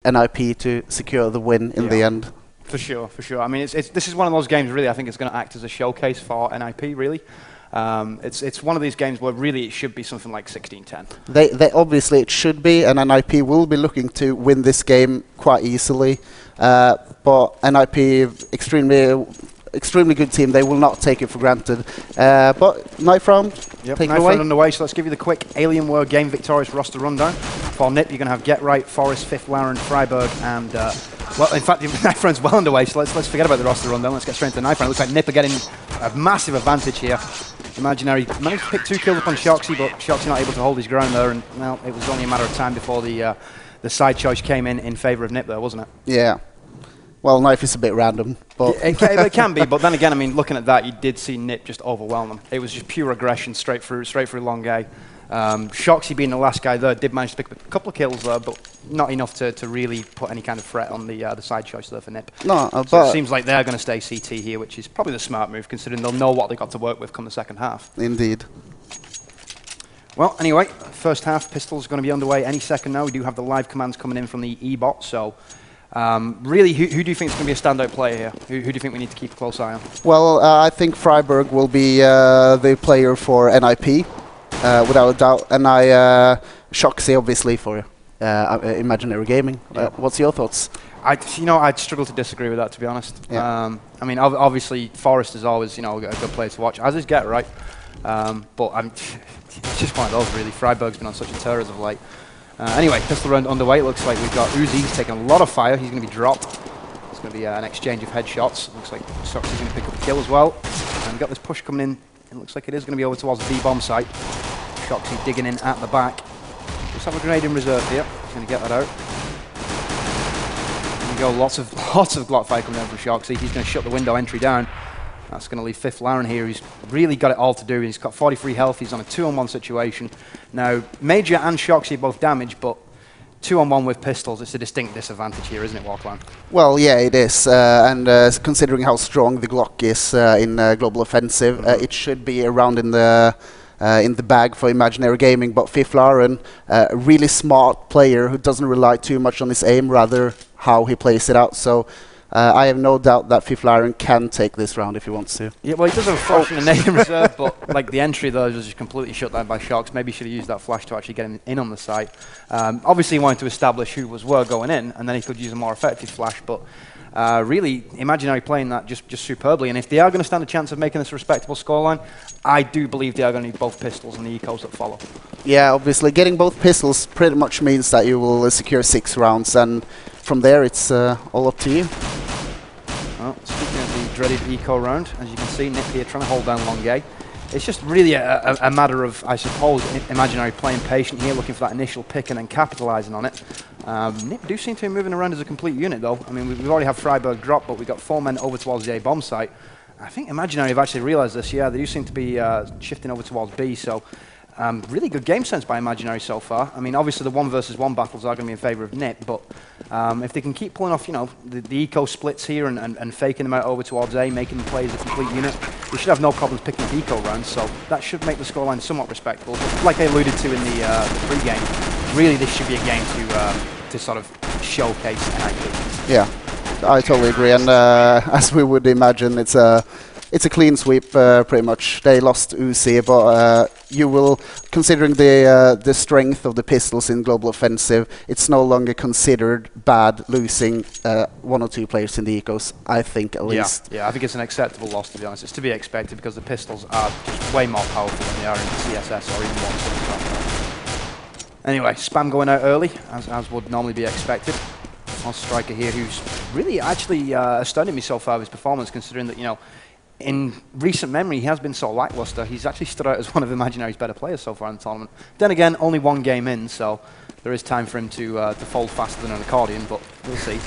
NIP to secure the win in the end. For sure, for sure. I mean, this is one of those games, really, I think it's going to act as a showcase for NIP, really. It's one of these games where really it should be something like 16-10. They obviously it should be, and NIP will be looking to win this game quite easily. But NIP, extremely good team. They will not take it for granted. But knife round, take it away. Knife round underway. So let's give you the quick Alienware game victorious roster rundown. For NIP, you're going to have Get Right, Forest, Fifth Laren, Freiburg, and well, in fact, the knife round's well underway. So let's forget about the roster rundown. Let's get straight into the knife round. It looks like NIP are getting a massive advantage here. Imaginary managed to pick 2 kills up on Shoxy, but Shoxy not able to hold his ground there, and well, it was only a matter of time before the side choice came in favour of NIP there, wasn't it? Yeah. Well, knife is a bit random, but it can be. But then again, I mean, looking at that, you did see NIP just overwhelm them. It was just pure aggression straight through long A. Shoxy being the last guy there did manage to pick up a couple of kills there, but not enough to really put any kind of threat on the side choice there for NIP. No, so but it seems like they're going to stay CT here, which is probably the smart move, considering they'll know what they've got to work with come the second half. Indeed. Well, anyway, first half, Pistol's going to be underway any second now. We do have the live commands coming in from the E-bot, so really, who do you think is going to be a standout player here? Who do you think we need to keep a close eye on? Well, I think Freiburg will be the player for NIP. Without a doubt, and Shoxy obviously for Imaginary Gaming. What's your thoughts? I'd struggle to disagree with that, to be honest. Yeah. I mean, obviously Forest is always a good player to watch, as is Get Right. But it's just one of those really. Freiburg's been on such a tear as of late. Anyway, pistol round underway. It looks like we've got Uzi. He's taking a lot of fire. He's going to be dropped. It's going to be an exchange of headshots. Looks like Shoxy's going to pick up a kill as well. And we've got this push coming in. It looks like it is going to be over towards the B-bomb site. Shoxy digging in at the back. Just have a grenade in reserve here. He's going to get that out. There we go. Lots of Glock fire coming down from Shoxy. He's going to shut the window entry down. That's going to leave Fifth Laren here. He's really got it all to do. He's got 43 health. He's on a 2-on-1 situation. Now, Major and Shoxy are both damaged, but 2-on-1 with pistols, it's a distinct disadvantage here, isn't it, Warclan? Well, yeah, it is. And considering how strong the Glock is in Global Offensive, it should be around in the bag for Imaginary Gaming. But Fifth Laren, a really smart player who doesn't rely too much on his aim, rather how he plays it out. So I have no doubt that Fifth Laren can take this round if he wants to. Yeah, well, he does have a flash and a nade in reserve, but like the entry though was just completely shut down by Shox. Maybe he should have used that flash to actually get him in on the site. Obviously, he wanted to establish who were going in, and then he could use a more effective flash. But really, Imaginary playing that just superbly. And if they are going to stand a chance of making this a respectable scoreline, I do believe they are going to need both pistols and the ecos that follow. Yeah, obviously, getting both pistols pretty much means that you will secure 6 rounds, and from there, it's all up to you. Well, speaking of the dreaded eco round, as you can see, NIP here trying to hold down long A. It's just really a matter of, I suppose, Imaginary playing patient here, looking for that initial pick and then capitalising on it. NIP do seem to be moving around as a complete unit, though. I mean, we've already had Freiburg drop, but we've got 4 men over towards the A bomb site. I think Imaginary have actually realised this. Yeah, they do seem to be shifting over towards B, so really good game sense by Imaginary so far. I mean, obviously the 1 versus 1 battles are going to be in favour of NIP, but if they can keep pulling off, the eco splits here and faking them out over towards A, making them play as a complete unit, they should have no problems picking up eco rounds, so that should make the scoreline somewhat respectable. But like I alluded to in the pre-game, really this should be a game to sort of showcase NIP. Yeah, I totally agree, and as we would imagine, it's a clean sweep, pretty much. They lost Uzi, but you will, considering the strength of the pistols in Global Offensive, it's no longer considered bad losing 1 or 2 players in the ecos, I think, at least. Yeah, I think it's an acceptable loss, to be honest. It's to be expected because the pistols are just way more powerful than they are in the CSS or even 1. Anyway, spam going out early, as would normally be expected. Our striker here, who's really actually astounded me so far with his performance, considering that, in recent memory, he has been so lackluster. He's actually stood out as one of Imaginary's better players so far in the tournament. Then again, only 1 game in, so there is time for him to fold faster than an accordion, but we'll see.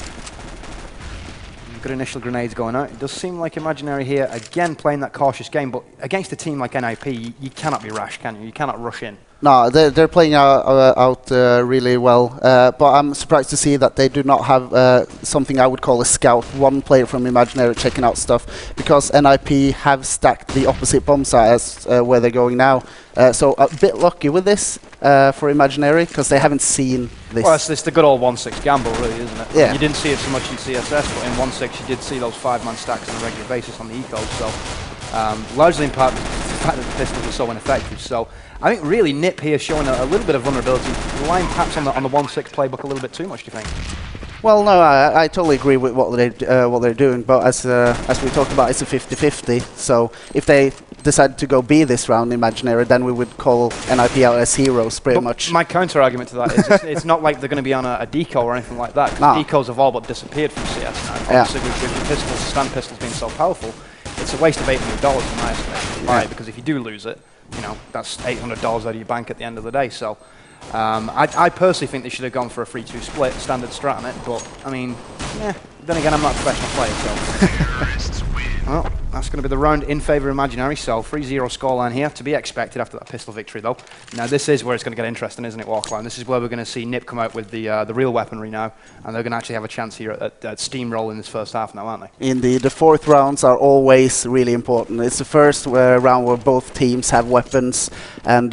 Good initial grenades going out. It does seem like Imaginary here, again, playing that cautious game, but against a team like NIP, you cannot be rash, can you? You cannot rush in. No, they're playing out really well, but I'm surprised to see that they do not have something I would call a scout, one player from Imaginary checking out stuff, because NIP have stacked the opposite bomb site as where they're going now. So a bit lucky with this for Imaginary, because they haven't seen this. Well, it's the good old 1-6 gamble, really, isn't it? Yeah. You didn't see it so much in CSS, but in 1-6 you did see those 5-man stacks on a regular basis on the eco, so largely in part the fact that the pistols are so ineffective. So I think really NIP here showing a little bit of vulnerability, relying perhaps on the 1-6 playbook a little bit too much, do you think? Well, no, I totally agree with what they're doing, but as we talked about, it's a 50-50. So if they decide to go B this round, Imaginary, then we would call NIP out as heroes, pretty much. My counter argument to that is it's not like they're going to be on a deco or anything like that. Because decos have all but disappeared from CS now. Yeah. Obviously, with the pistols, stand pistols being so powerful, it's a waste of $800 in my estimation. Yeah. Right, because if you do lose it, you know, that's $800 out of your bank at the end of the day. So I personally think they should have gone for a 3-2 split, standard strat on it, but I mean, yeah, then again, I'm not a professional player, so. Well, that's going to be the round in favour of Imaginary, so 3-0 scoreline here, to be expected after that pistol victory though. Now this is where it's going to get interesting, isn't it, Walkline? This is where we're going to see NIP come out with the real weaponry now, and they're going to actually have a chance here at steamroll in this first half now, aren't they? Indeed, the fourth rounds are always really important. It's the first round where both teams have weapons, and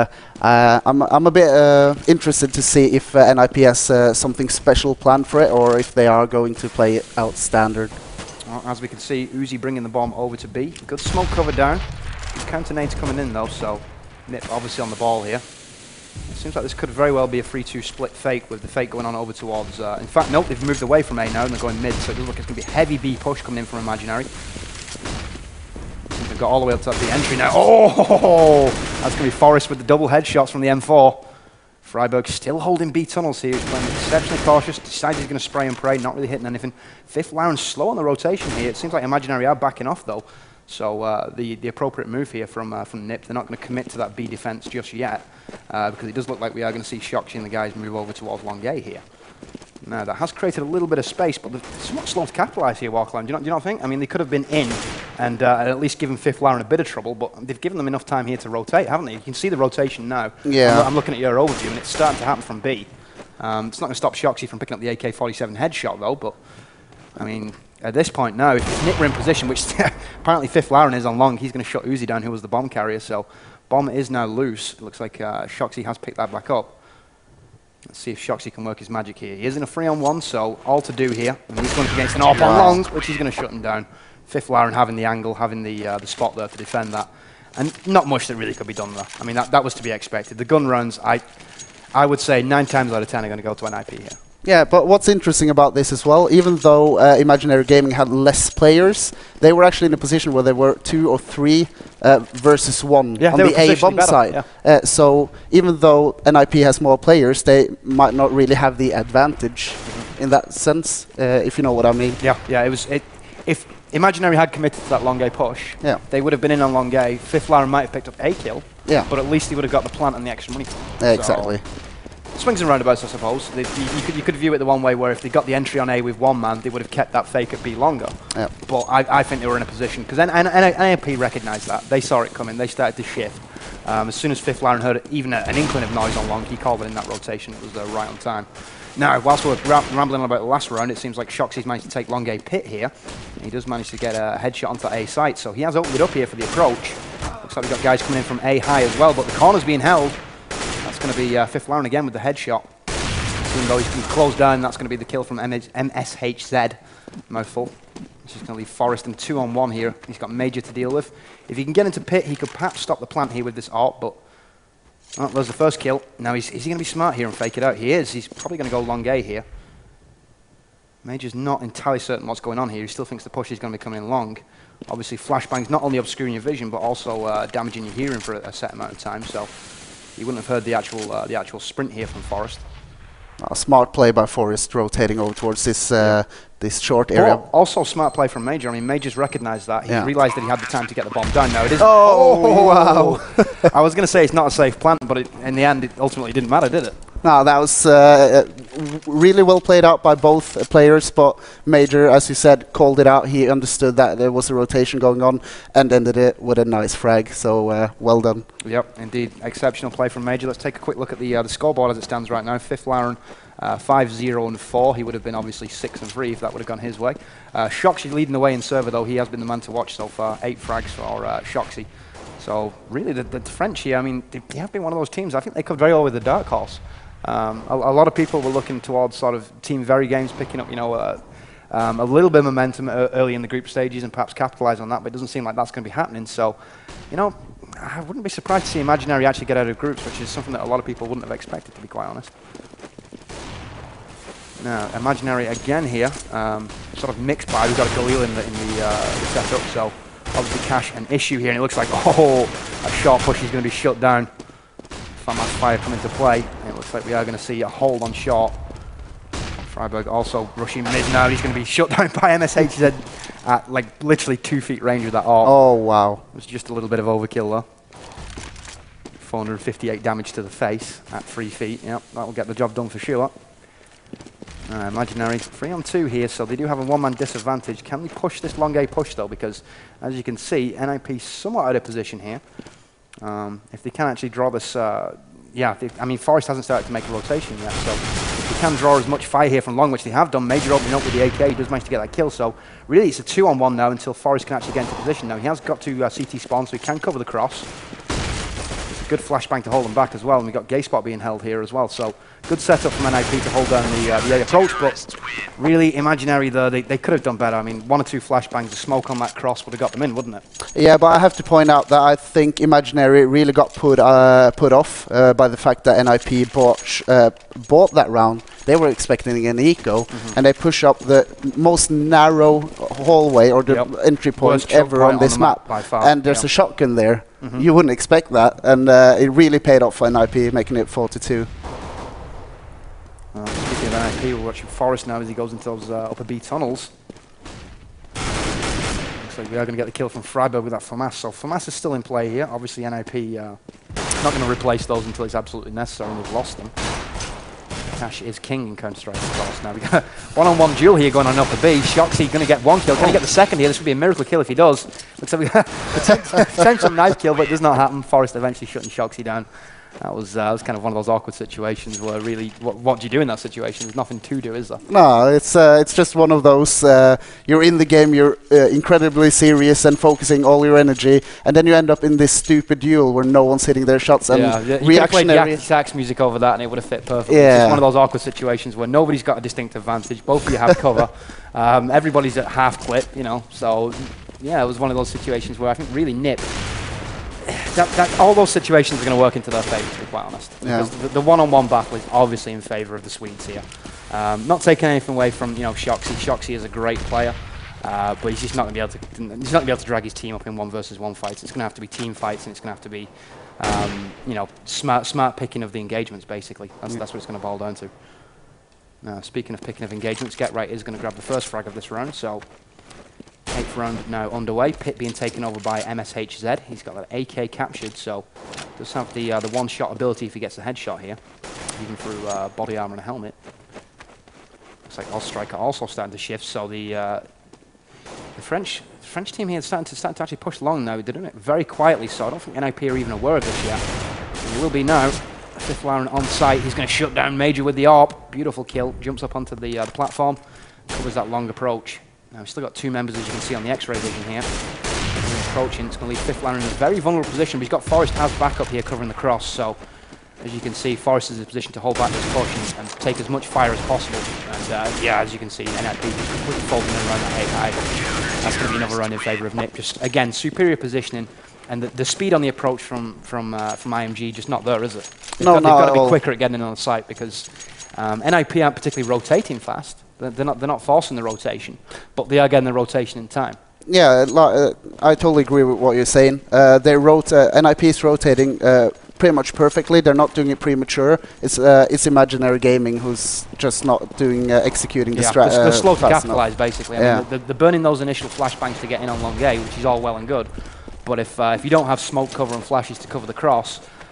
I'm a bit interested to see if NIP has something special planned for it, or if they are going to play it out standard. Well, as we can see, Uzi bringing the bomb over to B. Good smoke cover down. Counter nades coming in though, so NIP obviously on the ball here. It seems like this could very well be a 3-2 split fake, with the fake going on over towards... in fact, nope, they've moved away from A now and they're going mid, so it looks like it's going to be a heavy B push coming in from Imaginary. They've got all the way up to the entry now. Oh! That's going to be Forrest with the double headshots from the M4. Freiburg still holding B tunnels here. He's playing exceptionally cautious. Decides he's going to spray and pray, not really hitting anything. Fifth Lauren slow on the rotation here. It seems like Imaginary are backing off though. So the appropriate move here from NIP. They're not going to commit to that B defense just yet, because it does look like we are going to see Shoxy and the guys move over towards long A here. Now that has created a little bit of space, but they're somewhat slow to capitalise here, Walkline. Do you not think? I mean, they could have been in and at least given Fifth Lauren a bit of trouble, but they've given them enough time here to rotate, haven't they? You can see the rotation now. Yeah. I'm looking at your overview, and it's starting to happen from B. It's not going to stop Shoxy from picking up the AK-47 headshot, though, but, I mean, at this point now, if NIP were in position, which apparently Fifth Lauren is on long, he's going to shut Uzi down, who was the bomb carrier, so bomb is now loose. It looks like Shoxy has picked that back up. Let's see if Shoxy can work his magic here. He is in a 3-on-1, so all to do here. And he's going against an AWP on long, which is going to shut him down. Fifth Lauren having the angle, having the spot there to defend that. And not much that really could be done there. I mean, that was to be expected. The gun rounds, I would say 9 times out of 10 are going to go to NIP here. Yeah, but what's interesting about this as well, even though Imaginary Gaming had less players, they were actually in a position where they were 2 or 3 versus 1 on the A bomb side. Yeah. So even though NIP has more players, they might not really have the advantage in that sense, if you know what I mean. Yeah. If Imaginary had committed to that long A push, they would have been in on long A. Fifth Lauren might have picked up a kill, but at least he would have got the plant and the extra money. Exactly. Swings and roundabouts, I suppose. You could view it the one way where if they got the entry on A with 1 man, they would have kept that fake at B longer. But I think they were in a position, because NIP recognised that. They saw it coming. They started to shift. As soon as Fifth Lauren heard even an inkling of noise on long, he called it in that rotation. It was right on time. Now, whilst we're rambling about the last round, it seems like Shoxy's managed to take long A pit here. He does manage to get a headshot onto A site, so he has opened it up here for the approach. Looks like we've got guys coming in from A high as well, but the corner's being held. That's going to be Fifth Lauren again with the headshot. Even though he's going to close down, that's going to be the kill from MSHZ. Mouthful. Which is going to leave Forrest in 2-on-1 here. He's got Major to deal with. If he can get into pit, he could perhaps stop the plant here with this AWP, but there's the first kill. Now, is he going to be smart here and fake it out? He is. He's probably going to go long A here. Major's not entirely certain what's going on here. He still thinks the push is going to be coming in long. Obviously, flashbang's not only obscuring your vision, but also damaging your hearing for a set amount of time, so you wouldn't have heard the actual sprint here from Forrest. A smart play by Forrest, rotating over towards this this short area. Also smart play from Major. I mean, Major's recognised that. He realised that he had the time to get the bomb down. Now it is. Oh wow! I was going to say it's not a safe plant, but in the end, it ultimately didn't matter, did it? No, that was really well played out by both players, but Major, as you said, called it out. He understood that there was a rotation going on and ended it with a nice frag, so well done. Yep, indeed. Exceptional play from Major. Let's take a quick look at the scoreboard as it stands right now. Fifth Lauren 5-0-4. He would have been obviously 6-3 if that would have gone his way. Shoxy leading the way in server, though. He has been the man to watch so far. 8 frags for Shoxy. So really, the French here, I mean, they have been one of those teams. I think they could very well with the dark horse. A lot of people were looking towards sort of Team Very games picking up, you know, a little bit of momentum early in the group stages and perhaps capitalise on that, but it doesn't seem like that's going to be happening. So, you know, I wouldn't be surprised to see Imaginary actually get out of groups, which is something that a lot of people wouldn't have expected, to be quite honest. Now, Imaginary again here, sort of mixed by. We've got a Galil in the setup, so obviously Cash an issue here, and it looks like, oh, a short push is going to be shut down. FAMAS fire come into play. It looks like we are going to see a hold on short. Freiburg also rushing mid now. He's going to be shut down by MSHZ at like literally 2 feet range with that AWP. Oh, wow. It was just a little bit of overkill though. 458 damage to the face at 3 feet. Yep, that will get the job done for sure. Imaginary 3-on-2 here, so they do have a one-man disadvantage. Can they push this long A push though? Because as you can see, NIP somewhat out of position here. If they can actually draw this, yeah, I mean, Forest hasn't started to make a rotation yet, so if they can draw as much fire here from long, which they have done, Major opening up with the AK, he does manage to get that kill, so really it's a 2-on-1 now until Forest can actually get into position. Now he has got to CT spawn, so he can cover the cross. It's a good flashbang to hold them back as well, and we've got Gay Spot being held here as well, so good setup from NIP to hold down the A approach, but really Imaginary though, they could have done better. I mean, 1 or 2 flashbangs, the smoke on that cross would have got them in, wouldn't it? Yeah, but I have to point out that I think Imaginary really got put off by the fact that NIP bought that round. They were expecting an eco, and they push up the most narrow hallway or the entry point ever on this map. By far, and there's a shotgun there. You wouldn't expect that, and it really paid off for NIP, making it 4-2. Speaking of NIP, we're watching Forest now as he goes into those upper B tunnels. Looks like we are going to get the kill from Freiburg with that FAMAS. So FAMAS is still in play here. Obviously NIP not going to replace those until it's absolutely necessary, and they've lost them. Cash is king in Counter-Strike, of course. Now we've got a one-on-one duel here going on upper B. Shoxy going to get 1 kill. Can he get the second here? This would be a miracle kill if he does. Looks like we got a potential knife kill, but it does not happen. Forest eventually shutting Shoxy down. That was kind of one of those awkward situations where really, what do you do in that situation? There's nothing to do, is there? No, it's just one of those, you're in the game, you're incredibly serious and focusing all your energy, and then you end up in this stupid duel where no one's hitting their shots. And you could have played the sax music over that and it would have fit perfectly. Yeah. It's just one of those awkward situations where nobody's got a distinct advantage, both of you have cover, everybody's at half clip, you know, so yeah, it was one of those situations where I think really Nip, all those situations are going to work into their favour, to be quite honest. Yeah. Because the one-on-one battle is obviously in favour of the Swedes here. Not taking anything away from Shoxy. Shoxy is a great player, but he's just not going to be able to drag his team up in 1-versus-1 fights. It's going to have to be team fights, and it's going to have to be smart picking of the engagements. Basically, that's what it's going to boil down to. Now, speaking of picking of engagements, Get Right is going to grab the first frag of this round. So. 8th round now underway. Pit being taken over by MSHZ. He's got that AK captured, so does have the one-shot ability if he gets a headshot here, even through body armor and a helmet. Looks like Striker also starting to shift. So the French team here is starting to actually push long now. They're doing it very quietly, so I don't think NIP are even aware of this yet. And he will be now. 5th Lauren on site. He's going to shut down Major with the AWP. Beautiful kill. Jumps up onto the platform. Covers that long approach. Now we've still got 2 members, as you can see, on the X-ray vision here. Approaching, it's going to leave 5th Lauren in a very vulnerable position, but he's got Forest as backup here covering the cross, so as you can see, Forest is in a position to hold back this push and take as much fire as possible. And yeah, as you can see, NIP just completely folding in around that high. That's going to be another round in favour of Nip. Just, again, superior positioning, and the speed on the approach from IMG just not there, is it? They've got to be quicker at getting in on the site, because NIP aren't particularly rotating fast. They're not forcing the rotation, but they are getting the rotation in time. Yeah, I totally agree with what you're saying. NIP is rotating pretty much perfectly. They're not doing it premature. It's Imaginary Gaming who's just not doing executing the strategy. They're slow to capitalise, basically. I mean, they're burning those initial flashbangs to get in on long A, which is all well and good. But if you don't have smoke cover and flashes to cover the cross,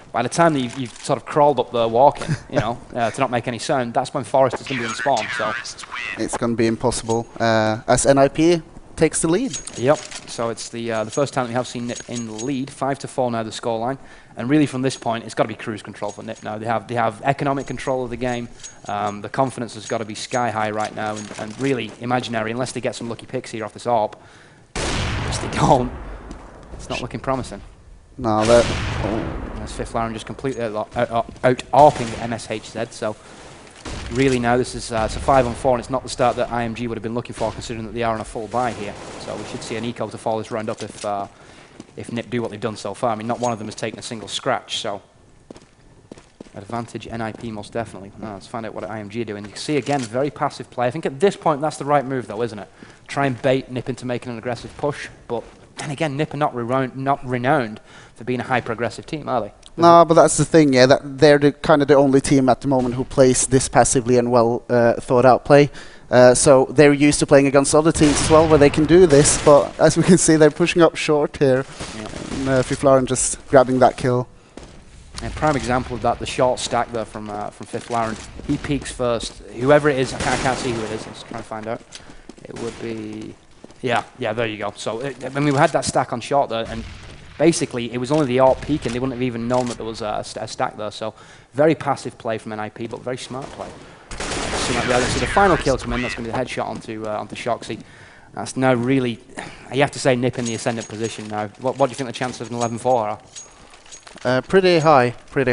by the time that you've sort of crawled up there walking, you know, to not make any sound, that's when Forest is going to be in spawn. So it's going to be impossible as NIP takes the lead. Yep. So it's the first time that we have seen Nip in the lead. 5-4 now the scoreline, and really from this point it's got to be cruise control for Nip now. They have economic control of the game. The confidence has got to be sky high right now, and really imaginary, unless they get some lucky picks here off this ARP, which they don't. It's not looking promising. No, that. There's Fifth Laren just completely out-ARPing MSHZ. So really now this is it's a 5-on-4, and it's not the start that IMG would have been looking for, considering that they are on a full buy here. So we should see an eco to follow this round up if Nip do what they've done so far. I mean, not one of them has taken a single scratch, so advantage NIP most definitely. Now let's find out what IMG are doing. You can see again, very passive play. I think at this point that's the right move though, isn't it? Try and bait Nip into making an aggressive push, but then again, Nip are not renowned for being a hyper-aggressive team, are they? No, but that's the thing, yeah. That they're kind of the only team at the moment who plays this passively and well thought-out play. So they're used to playing against other teams as well, where they can do this. But as we can see, they're pushing up short here. Yep. And Fifth Laren just grabbing that kill. A prime example of that, the short stack there from Fifth Laren. He peeks first. Whoever it is, I can't see who it is. Let's try and find out. It would be... Yeah, there you go. So, I mean, we had that stack on short there, and basically it was only the ARP peak, and they wouldn't have even known that there was a stack there. So, very passive play from NIP, but very smart play. So the final kill come in, that's going to be the headshot onto Shoxy. That's now really, you have to say, Nip in the ascendant position now. What do you think the chances of an 11-4 are? Pretty high.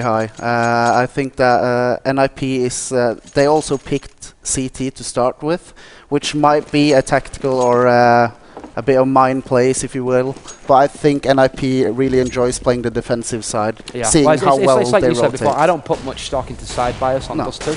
I think that NIP is, they also picked CT to start with, which might be a tactical or a bit of mind plays, if you will. But I think NIP really enjoys playing the defensive side, seeing how well it's like they you said rotate. before, I don't put much stock into side bias on Dust 2.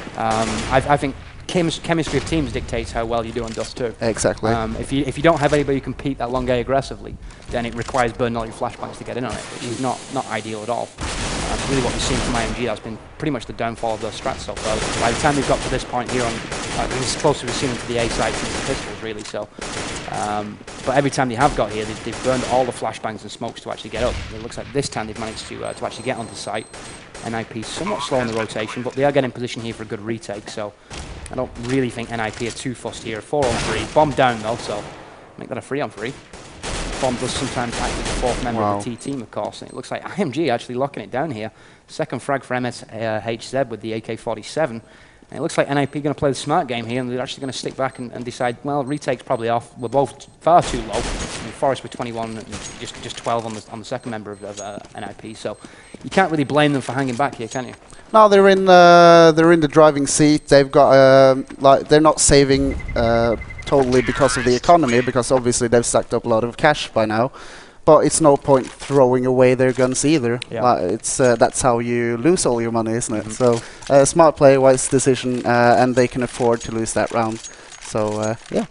I think chemistry of teams dictates how well you do on Dust 2. Exactly. If you don't have anybody who can peek that long A aggressively, then it requires burning all your flashbangs to get in on it, which is not ideal at all. That's really what we've seen from IMG. That's been pretty much the downfall of their strats so far. By the time we've got to this point here on, it's closer we've seen them to the A side since the pistols, really. So, but every time they have got here, they've burned all the flashbangs and smokes to actually get up. It looks like this time they've managed to actually get onto site. NIP somewhat slow in the rotation, but they are getting in position here for a good retake. So I don't really think NIP are too fussed here. 4-on-3, bomb down though, so make that a 3-on-3. Bomb does sometimes act as the fourth member of the T team, of course, and it looks like IMG actually locking it down here. Second frag for MSHZ with the AK-47, and it looks like NIP going to play the smart game here, and they're actually going to stick back and decide, well, retake's probably off. We're both far too low. Forest with 21 and just 12 on the second member of NIP, so you can't really blame them for hanging back here, can you? No, they're in the driving seat. They've got they're not saving totally because of the economy, because obviously they've stacked up a lot of cash by now. But it's no point throwing away their guns either. Yeah. It's that's how you lose all your money, isn't it? So smart play, wise decision, and they can afford to lose that round. So yeah.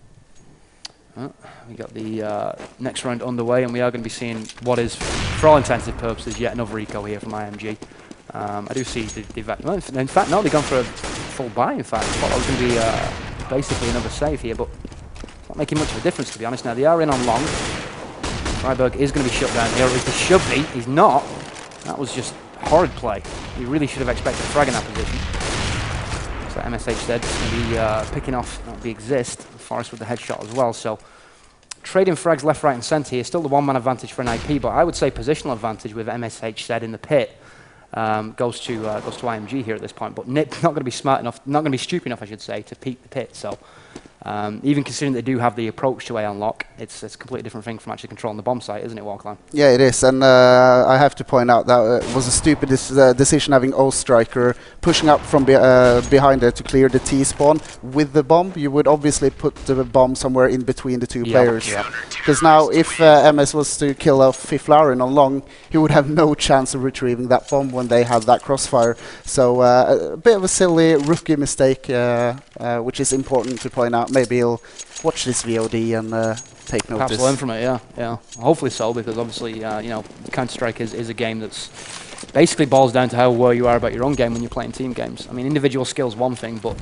We got the next round underway, and we are going to be seeing what is, for all intents and purposes, yet another eco here from IMG. I do see in fact, no, they've gone for a full buy. In fact, I thought that was going to be basically another save here, but it's not making much of a difference, to be honest. Now they are in on long. Freiburg is going to be shut down here, or at least he should be. He's not. That was just horrid play. You really should have expected a frag in that position. So MSHZ is going to be picking off the exist. Forest with the headshot as well. So trading frags left, right, and centre here. Still the one-man advantage for an IP, but I would say positional advantage with MSHZ in the pit goes to IMG here at this point. But Nip not going to be smart enough, not going to be stupid enough, I should say, to peek the pit. So. Even considering they do have the approach to A unlock, it's a completely different thing from actually controlling the bomb site, isn't it, Walkline? Yeah, it is, and I have to point out that it was a stupid decision having O-Striker pushing up from behind it to clear the T-spawn with the bomb. You would obviously put the bomb somewhere in between the two players. Because now if MS was to kill off Fifth Laren on long, he would have no chance of retrieving that bomb when they have that crossfire. So a bit of a silly rookie mistake, which is important to point out. Maybe he'll watch this VOD and take notice. Perhaps learn from it, yeah. Hopefully so, because obviously, you know, Counter-Strike is a game that's basically boils down to how aware you are about your own game when you're playing team games. I mean, individual skill's one thing, but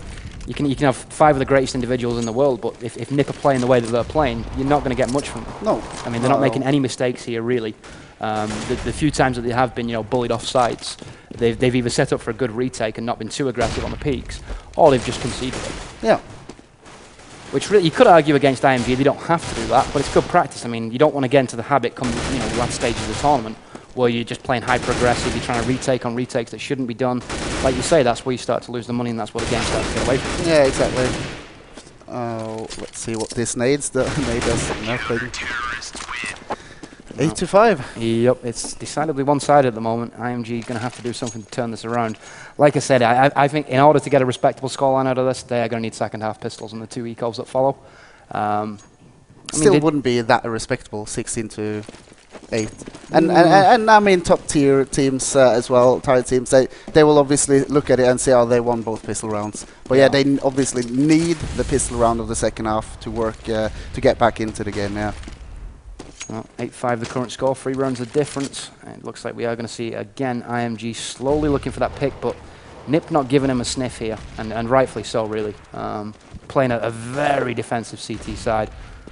You can have 5 of the greatest individuals in the world, but if Nip are playing the way that they're playing, you're not going to get much from them. No. I mean, they're not making any mistakes here, really. The few times that they have been, bullied off sides, they've either set up for a good retake and not been too aggressive on the peaks, or they've just conceded it. Yeah. Which really, you could argue against IMG, they don't have to do that, but it's good practice. I mean, you don't want to get into the habit come, the last stages of the tournament, where you're just playing hyper-aggressive, you're trying to retake on retakes that shouldn't be done. Like you say, that's where you start to lose the money, and that's where the game starts to get away from you. Yeah, exactly. Let's see what this nades. The nade does nothing. 8-5. Yep, it's decidedly one-sided at the moment. IMG going to have to do something to turn this around. Like I said, I think in order to get a respectable scoreline out of this, they are going to need second-half pistols and the 2 ecos that follow. Still wouldn't be that respectable, 16-8. And I mean, top-tier teams as well, tier teams, they will obviously look at it and say, oh, they won both pistol rounds. But yeah, they obviously need the pistol round of the second half to work, to get back into the game, yeah. Well, 8-5 the current score, 3 rounds of difference. It looks like we are going to see, again, IMG slowly looking for that pick, but Nip not giving him a sniff here, and rightfully so, really. Playing a very defensive CT side.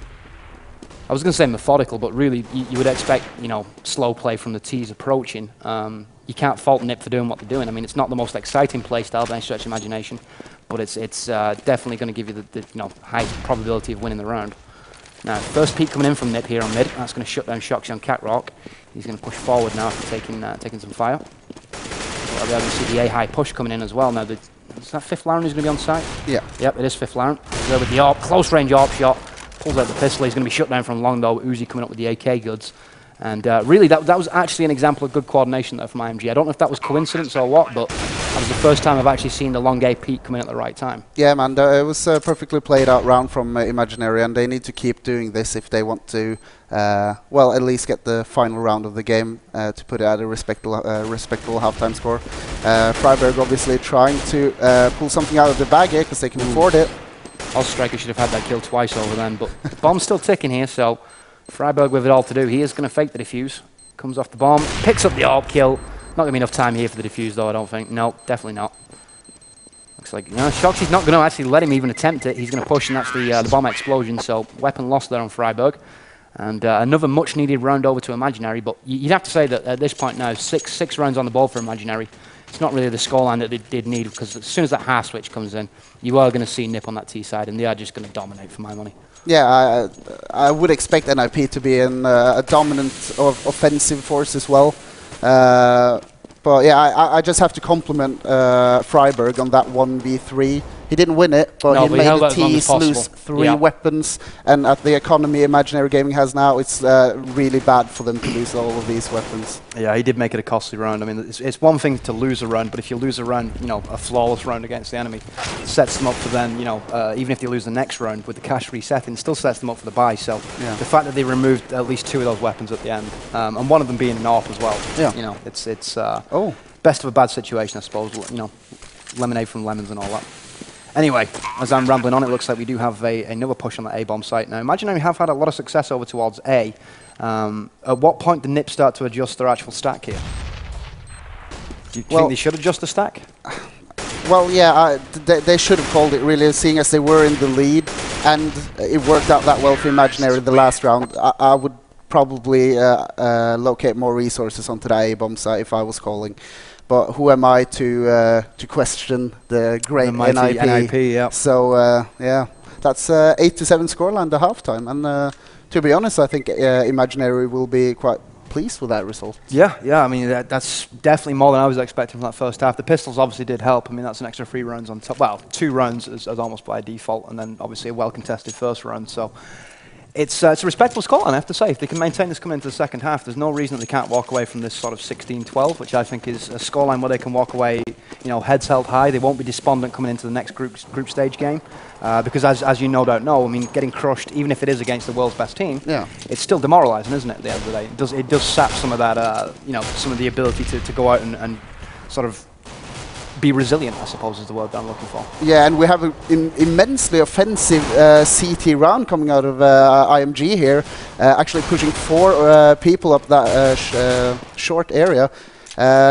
I was going to say methodical, but really you would expect, slow play from the T's approaching. You can't fault Nip for doing what they're doing. I mean, it's not the most exciting play style by any stretch of imagination, but it's definitely going to give you the high probability of winning the round. Now, first peek coming in from Nip here on mid. That's going to shut down Shoxy on Catrock. He's going to push forward now after taking some fire. We're going to see the A-high push coming in as well. Now, is that 5th Lauren who's going to be on site? Yeah. Yep, it is 5th Lauren. He's there with the AWP, close range AWP shot. Pulls out the pistol. He's going to be shut down from long though. Uzi coming up with the AK goods. And really, that was actually an example of good coordination there from IMG. I don't know if that was coincidence or what, but that was the first time I've actually seen the long A peak come in at the right time. Yeah, man, it was a perfectly played out round from Imaginary, and they need to keep doing this if they want to, well, at least get the final round of the game to put it at a respectable halftime score. Freiburg obviously trying to pull something out of the bag here because they can afford it. Striker should have had that kill twice over then, but the bomb's still ticking here, so Freiburg with it all to do. He is going to fake the defuse. Comes off the bomb, picks up the AWP kill. Not going to be enough time here for the defuse though, I don't think. No, definitely not. Looks like, Shoxy's not going to actually let him even attempt it. He's going to push, and that's the bomb explosion, so weapon lost there on Freiburg. And another much needed round over to Imaginary, but you'd have to say that at this point now, six rounds on the ball for Imaginary. It's not really the scoreline that they did need, because as soon as that half switch comes in, you are going to see Nip on that T side, and they are just going to dominate for my money. Yeah, I would expect NIP to be a dominant offensive force as well. But yeah, I just have to compliment Freiburg on that 1v3. He didn't win it, but he made the T's lose 3 weapons. And at the economy Imaginary Gaming has now, it's really bad for them to lose all of these weapons. Yeah, he did make it a costly round. I mean, it's one thing to lose a round, but if you lose a round, a flawless round against the enemy, it sets them up for then, even if they lose the next round with the cash resetting, still sets them up for the buy. So the fact that they removed at least 2 of those weapons at the end, and one of them being an AWP as well, it's best of a bad situation, I suppose. Lemonade from lemons and all that. Anyway, as I'm rambling on, it looks like we do have another push on the A-bomb site now. Imaginary have had a lot of success over towards A. At what point did Nip start to adjust their actual stack here? Do you think they should adjust the stack? Well, yeah, they should have called it, really, seeing as they were in the lead, and it worked out that well for Imaginary the last round. I would probably locate more resources onto that A-bomb site if I was calling. But who am I to question the great NIP? Yeah. So yeah, that's 8-7 scoreline at halftime, and to be honest, I think Imaginary will be quite pleased with that result. Yeah. I mean, that's definitely more than I was expecting from that first half. The pistols obviously did help. I mean, that's an extra 3 rounds on top. Well, 2 rounds as almost by default, and then obviously a well-contested first round. So it's a respectable score, I have to say. If they can maintain this coming into the second half, there's no reason that they can't walk away from this sort of 16-12, which I think is a scoreline where they can walk away, heads held high. They won't be despondent coming into the next group stage game, because as you no doubt know, I mean, getting crushed, even if it is against the world's best team, it's still demoralising, isn't it? At the end of the day, it does sap some of that, some of the ability to go out and sort of be resilient, I suppose, is the word that I'm looking for. Yeah, and we have an immensely offensive CT round coming out of IMG here, actually pushing 4 people up that short area.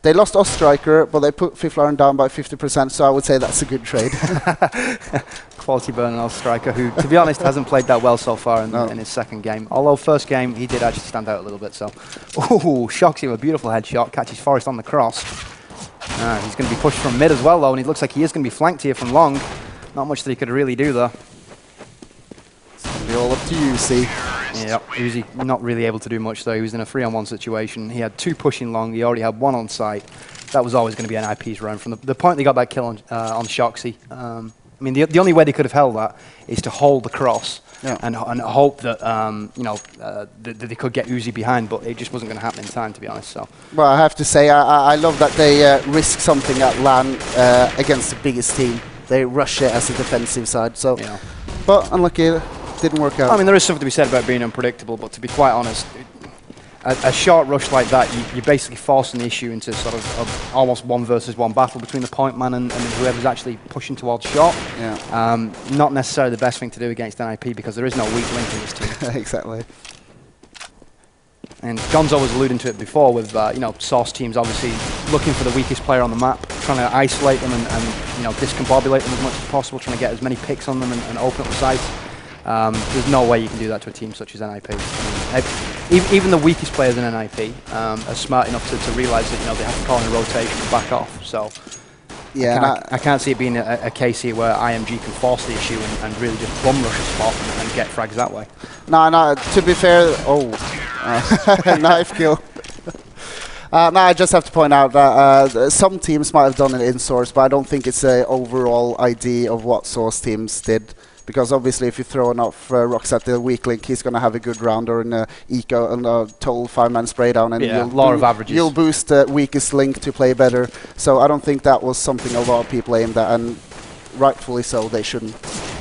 They lost Oststriker, but they put Fiflaren down by 50%, so I would say that's a good trade. Quality burn on Striker, who, to be honest, hasn't played that well so far in his second game. Although first game, he did actually stand out a little bit. So, ooh, shocks him with a beautiful headshot, catches Forrest on the cross. He's going to be pushed from mid as well, though, and it looks like he is going to be flanked here from long. Not much that he could really do, though. It's going to be all up to you, see. Yeah, Uzi not really able to do much, though. He was in a 3-on-1 situation. He had 2 pushing long. He already had 1 on site. That was always going to be NIP's round. From the point they got that kill on Shoxy, I mean, the only way they could have held that is to hold the cross and hope that, that they could get Uzi behind, but it just wasn't going to happen in time, to be honest. So. Well, I have to say, I love that they risk something at LAN against the biggest team. They rush it as a defensive side. So, but unlucky. Didn't work out. I mean, there is something to be said about being unpredictable, but to be quite honest, a short rush like that, you're basically forcing the issue into sort of almost 1 versus 1 battle between the point man and whoever's actually pushing towards short. Yeah. Not necessarily the best thing to do against NIP because there is no weak link in this team. Exactly. And Gonzo was alluding to it before with, Source teams obviously looking for the weakest player on the map, trying to isolate them and discombobulate them as much as possible, trying to get as many picks on them and open up the sites. There's no way you can do that to a team such as NIP. I mean, even the weakest players in NIP are smart enough to realise that they have to call in a rotation and back off. So yeah, I can't see it being a case here where IMG can force the issue and really just bum rush a spot and get frags that way. No. To be fair, knife kill. No, I just have to point out that some teams might have done it in Source, but I don't think it's an overall idea of what Source teams did. Because obviously, if you throw enough rocks at the weak link, he's going to have a good round or an eco and a total 5-man spray down, and law of averages. You'll boost the weakest link to play better. So I don't think that was something a lot of people aimed at, and rightfully so, they shouldn't.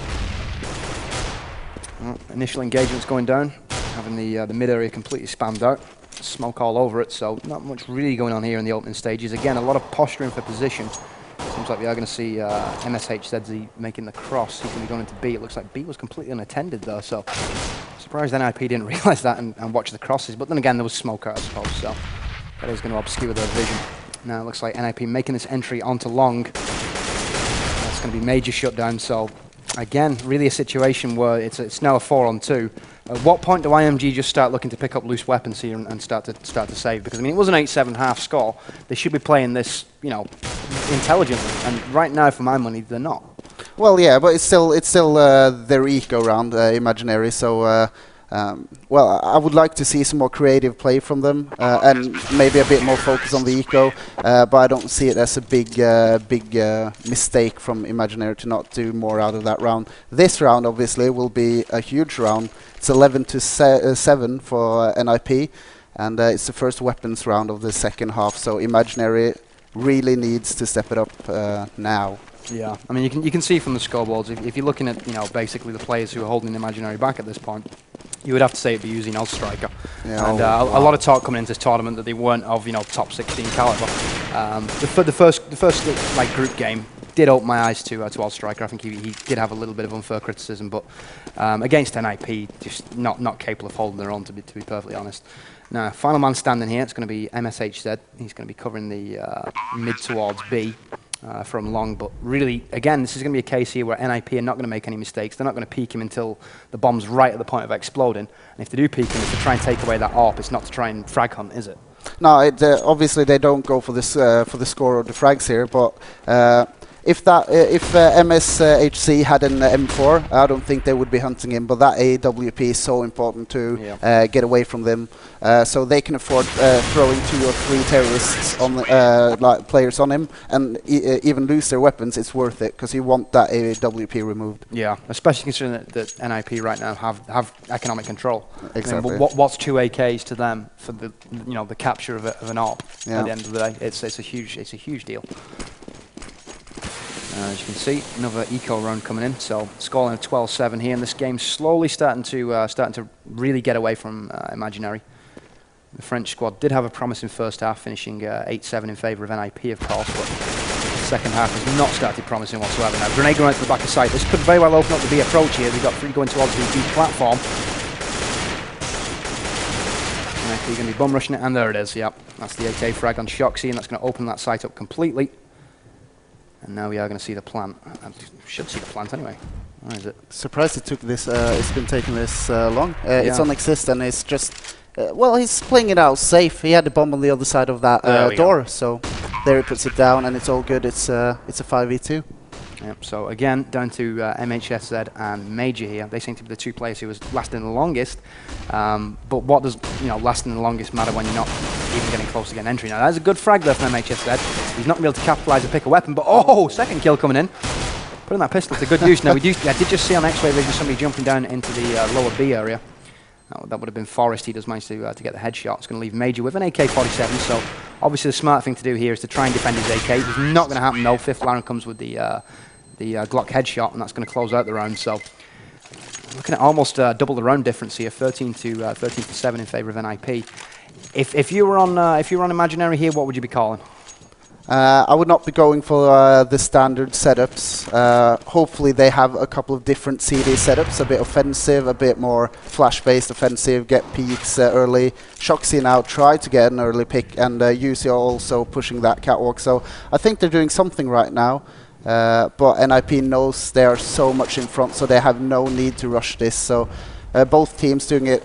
Well, initial engagement's going down, having the mid area completely spammed out, smoke all over it. So not much really going on here in the opening stages. Again, a lot of posturing for position. Seems like we are going to see MSHZZ making the cross. He's going to be going into B. It looks like B was completely unattended, though, so surprised NIP didn't realise that and watch the crosses. But then again, there was smoke out, I suppose, so that is going to obscure their vision. Now it looks like NIP making this entry onto long. That's going to be major shutdown, so again, really a situation where it's now a 4-on-2. At what point do IMG just start looking to pick up loose weapons here and start to save? Because I mean, it was an 8-7 half score. They should be playing this, intelligently. And right now, for my money, they're not. Well, yeah, but it's still their eco round, Imaginary. So, well, I would like to see some more creative play from them and maybe a bit more focus on the eco. But I don't see it as a big mistake from Imaginary to not do more out of that round. This round, obviously, will be a huge round. It's 11-7 for NIP, and it's the first weapons round of the second half. So Imaginary really needs to step it up now. Yeah, I mean, you can see from the scoreboards, if you're looking at, basically the players who are holding Imaginary back at this point, you would have to say it'd be using Striker. Yeah, and a lot of talk coming into this tournament that they weren't of, top 16 caliber. The first like group game did open my eyes to Striker. I think he did have a little bit of unfair criticism, but against NIP, just not capable of holding their own, to be perfectly honest. Now, final man standing here, it's going to be MSHZ. He's going to be covering the mid towards B. From long, but really, again, this is going to be a case here where NIP are not going to make any mistakes. They're not going to peek him until the bomb's right at the point of exploding. And if they do peek him, it's to try and take away that AWP. It's not to try and frag hunt, is it? No, obviously they don't go for this for the score or the frags here, but if MSHC had an M4, I don't think they would be hunting him. But that AWP is so important to get away from them, so they can afford throwing 2 or 3 terrorists on like players on him, and even lose their weapons. It's worth it because you want that AWP removed. Yeah, especially considering that NIP right now have economic control. Exactly. I mean, what's 2 AKs to them for the the capture of an AWP at the end of the day? It's a huge deal. As you can see, another eco round coming in. So scoreline of 12-7 here, and this game's slowly starting to really get away from Imaginary. The French squad did have a promising first half, finishing 8-7 in favour of NIP, of course, but the second half has not started promising whatsoever. Now, grenade going out to the back of site. This could very well open up the B approach here. We've got 3 going towards the B platform. NIP going to be bum rushing it, and there it is, yep. That's the AK frag on Shoxy, and that's going to open that site up completely. And now we are going to see the plant. I should see the plant anyway. Where is it? Surprised it took this, it's been taking this long. It's on exist, and it's just, well, he's playing it out safe. He had the bomb on the other side of that door, so there he puts it down, and it's all good. It's a 5v2. Yep, so again, down to MHSZ and Major here. They seem to be the two players who was lasting the longest. But what does lasting the longest matter when you're not even getting close to getting entry? Now, that's a good frag there from MHSZ. He's not going to be able to capitalise and pick a weapon, but second kill coming in. Putting that pistol to good use. Now, I did just see on X-ray vision somebody jumping down into the lower B area. That would have been Forrest. He does manage to get the headshot. It's going to leave Major with an AK-47, so obviously the smart thing to do here is to try and defend his AK. It's not going to happen, though. Fifth Laren comes with the Glock headshot, and that's going to close out the round. So looking at almost double the round difference here, 13 to 7 in favour of NIP. If you were on Imaginary here, what would you be calling? I would not be going for the standard setups. Hopefully they have a couple of different CD setups, a bit offensive, a bit more flash-based offensive, get peaks early. Shoxy now try to get an early pick, and UC are also pushing that catwalk. So I think they're doing something right now. But NIP knows they are so much in front, so they have no need to rush this. So both teams doing it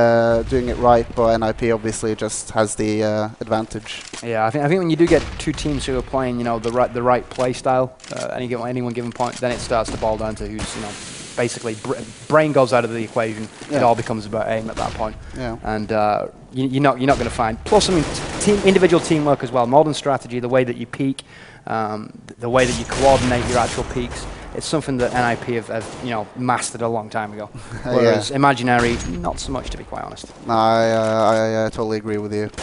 right, but NIP obviously just has the advantage. Yeah, I think when you do get two teams who are playing, the right play style, any one given point, then it starts to boil down to who's, basically brain goes out of the equation. Yeah. It all becomes about aim at that point. Yeah. And you're not going to find. Plus, I mean, individual teamwork as well, modern strategy, the way that you peak. The way that you coordinate your actual peaks, it's something that NIP have mastered a long time ago. Whereas Imaginary, not so much, to be quite honest. No, I totally agree with you.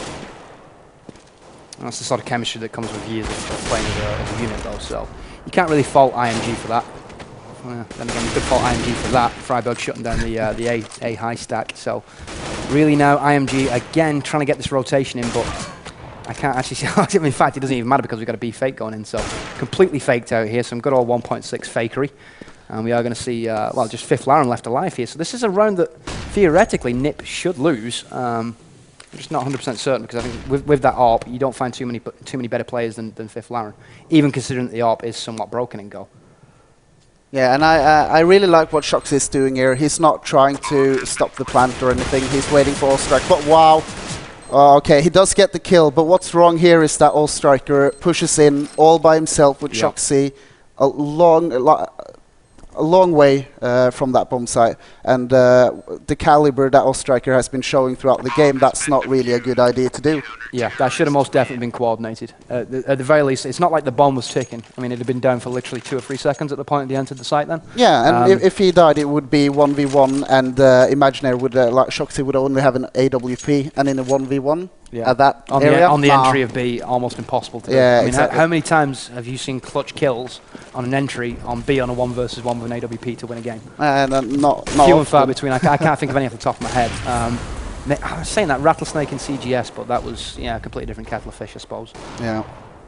And that's the sort of chemistry that comes with years of playing as a unit, though. So you can't really fault IMG for that. Then again, you could fault IMG for that. Freiburg shutting down the A high stack. So really now IMG again trying to get this rotation in, but I can't actually see. In fact, it doesn't even matter because we've got a B fake going in, so completely faked out here. Some good old 1.6 fakery. And we are going to see, just Fifth Laren left alive here. So this is a round that theoretically NIP should lose. I'm just not 100% certain because I think with that ARP, you don't find too many better players than Fifth Laren, even considering that the ARP is somewhat broken in Go. Yeah, and I really like what Shoxy is doing here. He's not trying to stop the plant or anything. He's waiting for all strike. But wow. Okay, he does get the kill, but what's wrong here is that All-Striker pushes in all by himself with Shoxy a long way from that bomb site. And the caliber that All-Striker has been showing throughout the game, that's not really a good idea to do. Yeah, that should have most definitely been coordinated. At the very least, it's not like the bomb was ticking. I mean, it had been down for literally 2 or 3 seconds at the point they entered the site then. Yeah, and if he died, it would be 1v1, and Imaginary would, like Shoxy would only have an AWP, and in a 1v1 at that area. On the entry of B, almost impossible to do. Yeah, I mean, exactly. How many times have you seen clutch kills on an entry on B on a 1 versus 1 with an AWP to win a game? Not few and far between. I can't think of any off the top of my head. I was saying that Rattlesnake in CGS, but that was a completely different kettle of fish, I suppose. Yeah.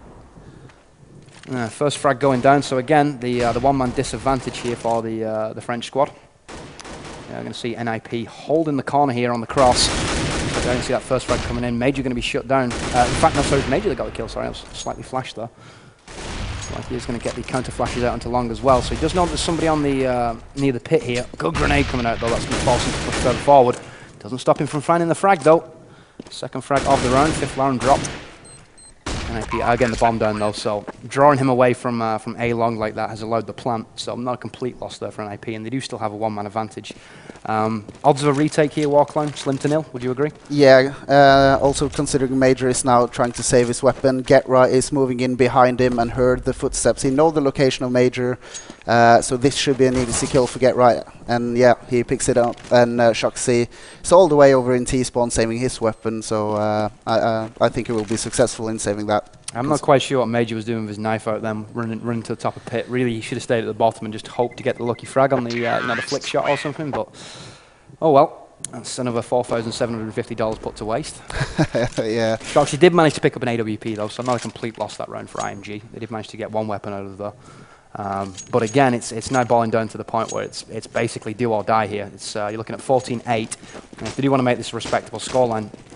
First frag going down. So again, the one-man disadvantage here for the French squad. I'm going to see NIP holding the corner here on the cross. I don't see that first frag coming in. Major going to be shut down. In fact, no, sorry, Major that got the kill. Sorry, I was slightly flashed there. Like he is going to get the counter flashes out onto long as well. So he does know there's somebody on the near the pit here. Good grenade coming out though. That's going to force him to push further forward. Doesn't stop him from finding the frag though. Second frag of the round. Fifth Laren dropped. NIP are getting the bomb down though. So drawing him away from A long like that has allowed the plant. So not a complete loss there for NIP, and they do still have a one-man advantage. Odds of a retake here, Warcline, slim to nil. Would you agree? Yeah. Also considering Major is now trying to save his weapon, Getra is moving in behind him and heard the footsteps. He knows the location of Major, so this should be an easy kill for Getra. And yeah, he picks it up, and Shoxy is all the way over in T-spawn saving his weapon. So I think he will be successful in saving that. I'm not quite sure what Major was doing with his knife out then, running to the top of the pit. Really, he should have stayed at the bottom and just hoped to get the lucky frag on the the flick shot or something. But oh well, that's another $4,750 put to waste. Yeah. Shoxy did manage to pick up an AWP though, so not a complete loss that round for IMG. They did manage to get one weapon out of there. But again, it's now boiling down to the point where it's basically do or die here. It's you're looking at 14-8, and if they do want to make this a respectable scoreline,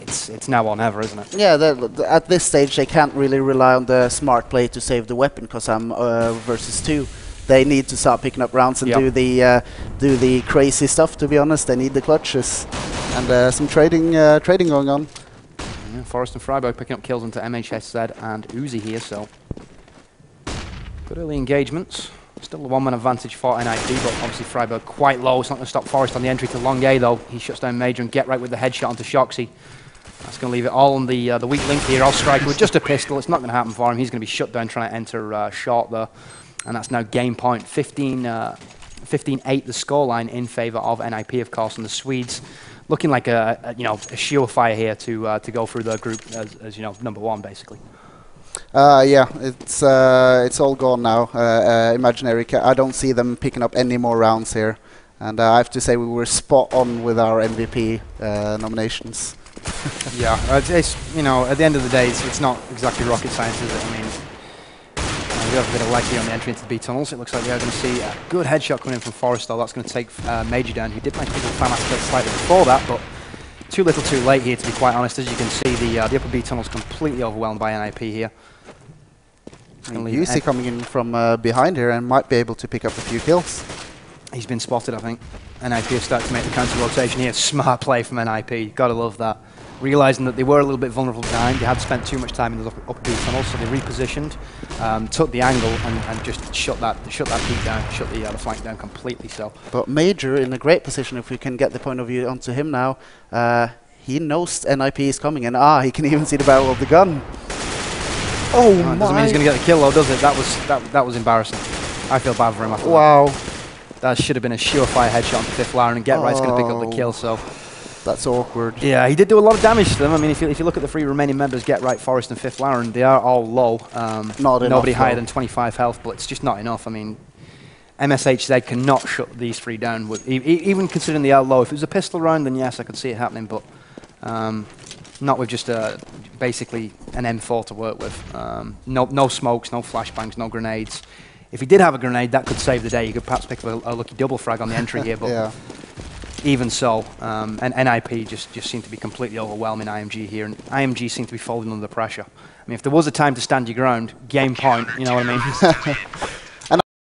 it's now or never, isn't it? Yeah, at this stage they can't really rely on the smart play to save the weapon because I'm versus 2. They need to start picking up rounds and do the crazy stuff. To be honest, they need the clutches and some trading going on. Yeah, Forrest and Freiburg picking up kills into MHSZ and Uzi here, so good early engagements. Still a 1-man advantage for NIP, but obviously Freiburg quite low. It's not going to stop Forrest on the entry to long A though. He shuts down Major and get right with the headshot onto Shoxy. That's going to leave it all on the weak link here. I'll strike with just a pistol. It's not going to happen for him. He's going to be shut down trying to enter short there. And that's now game point. 15-8 the scoreline in favour of NIP, of course, and the Swedes looking like a surefire here to go through the group as number 1 basically. Yeah, it's all gone now. Imaginary. I don't see them picking up any more rounds here, and I have to say we were spot on with our MVP nominations. Yeah, it's at the end of the day, it's not exactly rocket science, is it? I mean, we have a bit of lag here on the entry into the B tunnels. It looks like we are going to see a good headshot coming in from Forrest, though. That's going to take Major down, who did manage to pick up the time slightly before that, but too little too late here, to be quite honest. As you can see, the upper B tunnel's completely overwhelmed by NIP here. UC coming in from behind here and might be able to pick up a few kills. He's been spotted, I think. NIP have started to make the counter rotation here. Smart play from NIP. Gotta love that. Realising that they were a little bit vulnerable behind, they had spent too much time in the upper B tunnels, so they repositioned, took the angle, and just shut that peak down, shut the flank down completely. So, but Major in a great position if we can get the point of view onto him now. He knows NIP is coming, and he can even see the barrel of the gun. Oh my! Doesn't mean he's going to get the kill, though, does it? That was embarrassing. I feel bad for him after wow. That should have been a surefire headshot on Fifth Lauren, and Get Right's going to pick up the kill. So. That's awkward. Yeah, he did do a lot of damage to them. I mean, if you look at the 3 remaining members, Get Right, Forrest and Fifth Lauren, they are all low. Nobody higher than 25 health, but it's just not enough. I mean, MSHZ cannot shut these 3 down, with even considering they are low. If it was a pistol round, then yes, I could see it happening, but not with just basically an M4 to work with. No smokes, no flashbangs, no grenades. If he did have a grenade, that could save the day. You could perhaps pick up a lucky double frag on the entry here, but... Yeah. Even so, and NIP just seem to be completely overwhelming IMG here, and IMG seem to be folding under the pressure. I mean, if there was a time to stand your ground, game point, you know what I mean?